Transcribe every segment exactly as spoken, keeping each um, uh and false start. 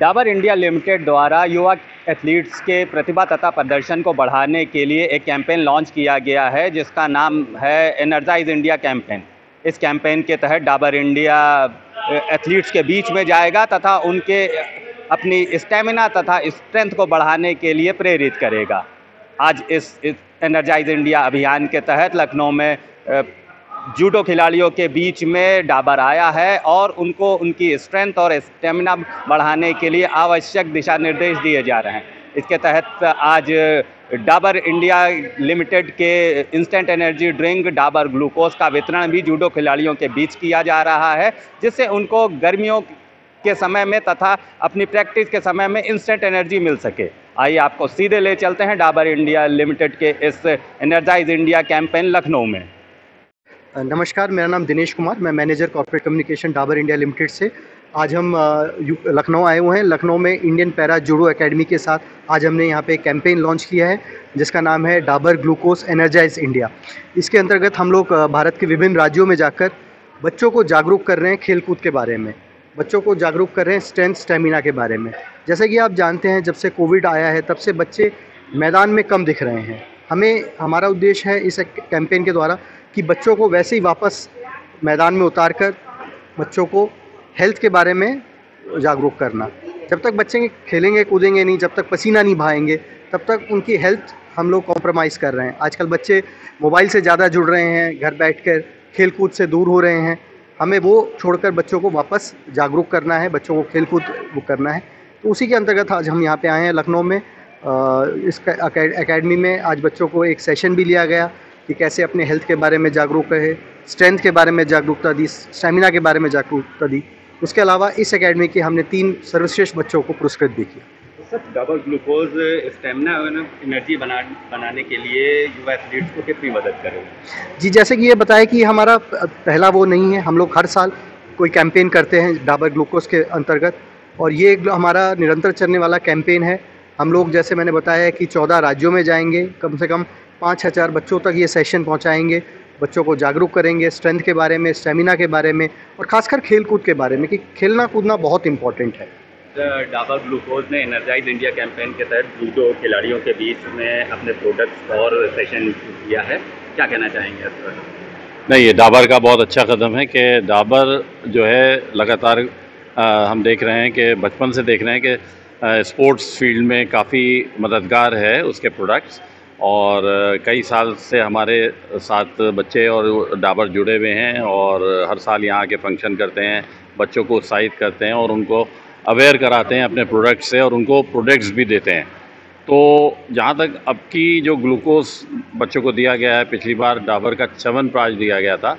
Dabur India limited द्वारा युवा athletes के प्रतिभा तथा प्रदर्शन को बढ़ाने के लिए एक कैंपेन लॉन्च किया गया है जिसका नाम है एनर्जाइज इंडिया कैंपेन। इस कैंपेन के तहत डाबर इंडिया एथलीट्स के बीच में जाएगा तथा उनके अपनी स्टेमिना तथा स्ट्रेंथ को बढ़ाने के लिए प्रेरित करेगा। आज इस, इस एनर्जाइज इंडिया अभियान के तहत लखनऊ में जूडो खिलाड़ियों के बीच में डाबर आया है और उनको उनकी स्ट्रेंथ और स्टेमिना बढ़ाने के लिए आवश्यक दिशा निर्देश दिए जा रहे हैं। इसके तहत आज डाबर इंडिया लिमिटेड के instant energy drink Dabur glucose का वितरण भी जूडो खिलाड़ियों के बीच किया जा रहा है, जिससे उनको गर्मियों के समय में तथा अपनी प्रैक्टिस के समय में इंस्टेंट एनर्जी मिल सके। आइए आपको सीधे ले चलते हैं डाबर इंडिया लिमिटेड के इस एनर्जाइज इंडिया कैंपेन लखनऊ में। नमस्कार, मेरा नाम दिनेश कुमार, मैं manager corporate communication Dabur India limited से। आज हम लखनऊ आए हुए हैं। लखनऊ में इंडियन पैरा जूडो एकेडमी के साथ आज हमने यहाँ पे कैंपेन लॉन्च किया है जिसका नाम है डाबर ग्लूकोज एनर्जाइज इंडिया। इसके अंतर्गत हम लोग भारत के विभिन्न राज्यों में जाकर बच्चों को जागरूक कर रहे हैं खेलकूद के बारे में, बच्चों को जागरूक कर रहे हैं स्ट्रेंथ स्टेमिना के बारे में। जैसे कि आप जानते हैं, जब से कोविड आया है तब से बच्चे मैदान में कम दिख रहे हैं। हमें हमारा उद्देश्य है इस कैंपेन के द्वारा कि बच्चों को वैसे ही वापस मैदान में उतार कर बच्चों को हेल्थ के बारे में जागरूक करना। जब तक बच्चे खेलेंगे कूदेंगे नहीं, जब तक पसीना नहीं बहाएंगे, तब तक उनकी हेल्थ हम लोग कॉम्प्रोमाइज़ कर रहे हैं। आजकल बच्चे मोबाइल से ज़्यादा जुड़ रहे हैं, घर बैठकर खेल कूद से दूर हो रहे हैं। हमें वो छोड़कर बच्चों को वापस जागरूक करना है, बच्चों को खेल कूद वो करना है। तो उसी के अंतर्गत आज हम यहाँ पे आए हैं लखनऊ में। इस एकेडमी में आज बच्चों को एक सेशन भी लिया गया कि कैसे अपने हेल्थ के बारे में जागरूक रहे, स्ट्रेंथ के बारे में जागरूकता दी, स्टेमिना के बारे में जागरूकता दी। उसके अलावा इस एकेडमी के हमने तीन सर्वश्रेष्ठ बच्चों को पुरस्कृत भी किया। Sir, double glucose stamina energy बना बनाने के लिए युवा एथलीट्स को कितनी मदद करेगा? जी, जैसे कि ये बताया कि हमारा पहला वो नहीं है, हम लोग हर साल कोई कैंपेन करते हैं डाबर ग्लूकोज के अंतर्गत और ये हमारा निरंतर चलने वाला कैंपेन है। हम लोग जैसे मैंने बताया है कि चौदह राज्यों में जाएंगे, कम से कम पाँच हज़ार बच्चों तक ये सेशन पहुंचाएंगे, बच्चों को जागरूक करेंगे स्ट्रेंथ के बारे में, स्टेमिना के बारे में और खासकर खेल कूद के बारे में कि खेलना कूदना बहुत इम्पोर्टेंट है। डाबर ग्लूकोज ने एनर्जाइज इंडिया कैंपेन के तहत जूडो खिलाड़ियों के बीच में अपने प्रोडक्ट्स और सेशन किया है, क्या कहना चाहेंगे इस पर? नहीं, ये डाबर का बहुत अच्छा कदम है कि डाबर जो है लगातार हम देख रहे हैं कि बचपन से देख रहे हैं कि स्पोर्ट्स फील्ड में काफ़ी मददगार है उसके प्रोडक्ट्स और कई साल से हमारे साथ बच्चे और डाबर जुड़े हुए हैं और हर साल यहाँ के फंक्शन करते हैं, बच्चों को उत्साहित करते हैं और उनको अवेयर कराते हैं अपने प्रोडक्ट्स से और उनको प्रोडक्ट्स भी देते हैं। तो जहाँ तक अब की जो ग्लूकोज बच्चों को दिया गया है, पिछली बार डाबर का च्यवन प्राइज दिया गया था,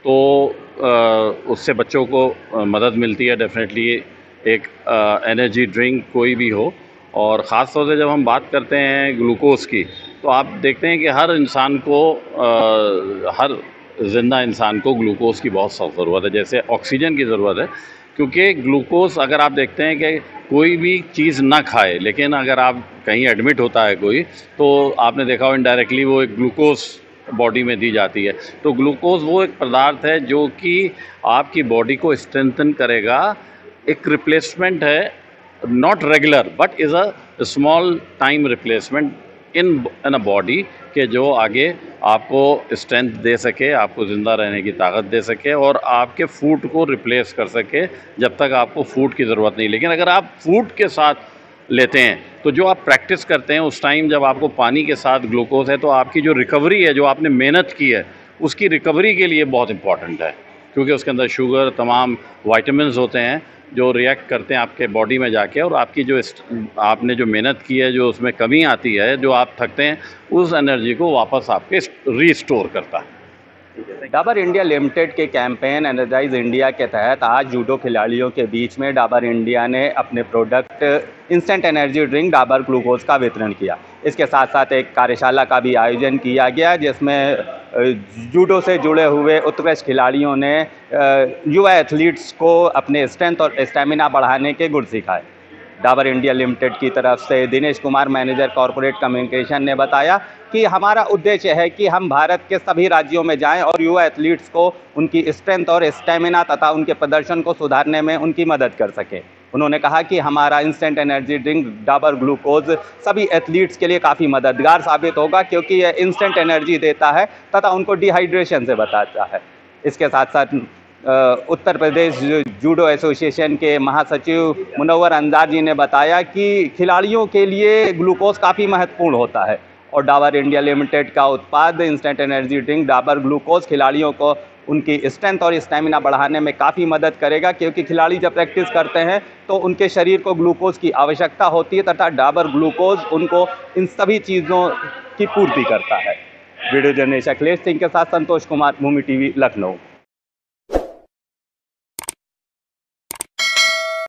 तो उससे बच्चों को मदद मिलती है डेफिनेटली। एक एनर्जी ड्रिंक कोई भी हो और ख़ास तौर से जब हम बात करते हैं ग्लूकोज की, तो आप देखते हैं कि हर इंसान को आ, हर जिंदा इंसान को ग्लूकोज की बहुत सख्त ज़रूरत है, जैसे ऑक्सीजन की ज़रूरत है। क्योंकि ग्लूकोज अगर आप देखते हैं कि कोई भी चीज़ ना खाए, लेकिन अगर आप कहीं एडमिट होता है कोई, तो आपने देखा हो इनडायरेक्टली वो एक ग्लूकोज बॉडी में दी जाती है। तो ग्लूकोज वो एक पदार्थ है जो कि आपकी बॉडी को स्ट्रेंथन करेगा, एक रिप्लेसमेंट है, not regular but is a small time replacement in in a body के जो आगे आपको स्ट्रेंथ दे सके, आपको ज़िंदा रहने की ताकत दे सके और आपके फूड को रिप्लेस कर सके जब तक आपको फूड की ज़रूरत नहीं। लेकिन अगर आप फूड के साथ लेते हैं तो जो आप प्रैक्टिस करते हैं उस टाइम जब आपको पानी के साथ ग्लूकोज है, तो आपकी जो रिकवरी है, जो आपने मेहनत की है, उसकी रिकवरी के लिए बहुत इंपॉर्टेंट है, क्योंकि उसके अंदर शुगर, तमाम वाइटामिन्स होते हैं जो रिएक्ट करते हैं आपके बॉडी में जाके और आपकी जो आपने जो मेहनत की है, जो उसमें कमी आती है, जो आप थकते हैं, उस एनर्जी को वापस आपके रीस्टोर करता है। डाबर इंडिया लिमिटेड के कैंपेन एनर्जाइज इंडिया के तहत आज जूडो खिलाड़ियों के बीच में डाबर इंडिया ने अपने product instant energy drink Dabur glucose का वितरण किया। इसके साथ साथ एक कार्यशाला का भी आयोजन किया गया जिसमें जूडो से जुड़े हुए उत्कृष्ट खिलाड़ियों ने युवा एथलीट्स को अपने स्ट्रेंथ और स्टेमिना बढ़ाने के गुर सिखाए। डाबर इंडिया लिमिटेड की तरफ से Dinesh Kumar, manager corporate communication, ने बताया कि हमारा उद्देश्य है कि हम भारत के सभी राज्यों में जाएं और युवा एथलीट्स को उनकी स्ट्रेंथ और स्टेमिना तथा उनके प्रदर्शन को सुधारने में उनकी मदद कर सकें। उन्होंने कहा कि हमारा instant energy drink Dabur glucose सभी एथलीट्स के लिए काफ़ी मददगार साबित होगा, क्योंकि यह इंस्टेंट एनर्जी देता है तथा उनको डिहाइड्रेशन से बचाता है। इसके साथ साथ उत्तर प्रदेश जूडो एसोसिएशन के महासचिव मुनव्वर अंसार जी ने बताया कि खिलाड़ियों के लिए ग्लूकोज काफ़ी महत्वपूर्ण होता है और डाबर इंडिया लिमिटेड का उत्पाद instant energy drink Dabur glucose खिलाड़ियों को उनकी स्ट्रेंथ और स्टैमिना बढ़ाने में काफ़ी मदद करेगा, क्योंकि खिलाड़ी जब प्रैक्टिस करते हैं तो उनके शरीर को ग्लूकोज की आवश्यकता होती है तथा डाबर ग्लूकोज उनको इन सभी चीज़ों की पूर्ति करता है। वीडियो जर्नलिस्ट अखिलेश सिंह के साथ संतोष कुमार, भूमि टीवी, लखनऊ।